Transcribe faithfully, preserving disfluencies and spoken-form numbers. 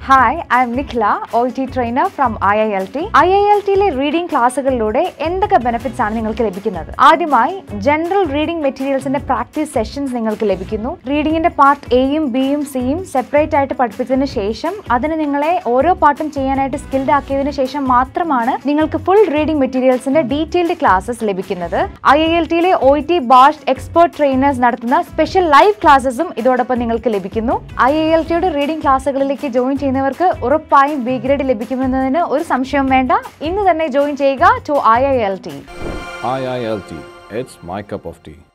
Hi, I am Nikhila, O E T trainer from I I L T. I I L T le reading ക്ലാസ്സുകളിലൂടെ എന്തൊക്കെ benefits ആണ് നിങ്ങൾക്ക് ലഭിക്കുന്നത്? ആദ്യമായി general reading മെറ്റീരിയൽസിന്റെ practice sessions നിങ്ങൾക്ക് ലഭിക്കുന്നു. റീഡിംഗിന്റെ പാർട്ട് എയും ബിയും സിയും സെപ്പറേറ്റ് ആയിട്ട് പഠിപ്പിച്ചതിന് ശേഷം അതിന് നിങ്ങളെ ഓരോ പാർട്ടും ചെയ്യാനായിട്ട് സ്കിൽഡ് ആക്കിയതിനു ശേഷം മാത്രമാണ് നിങ്ങൾക്ക് ഫുൾ റീഡിംഗ് മെറ്റീരിയൽസിന്റെ ഡീറ്റെയിൽഡ് ക്ലാസ്സസ് ലഭിക്കുന്നത്. I I L T le O E T Badged expert trainers നടത്തുന്ന സ്പെഷ്യൽ ലൈവ് ക്ലാസ്സസും ഇതോടൊപ്പം നിങ്ങൾക്ക് ലഭിക്കുന്നു. I I L T യുടെ റീഡിംഗ് ക്ലാസ്സുകളിലേക്ക് ജോയിൻ ചെയ്യുന്നവർക്ക് ഉറപ്പായും ബി ഗ്രേഡ് ലഭിക്കുമെന്നതിന് ഒരു സംശയവും വേണ്ട. ഇന്ന് തന്നെ ജോയിൻ ചെയ്യുക to I I L T. I I L T, it's my cup of tea.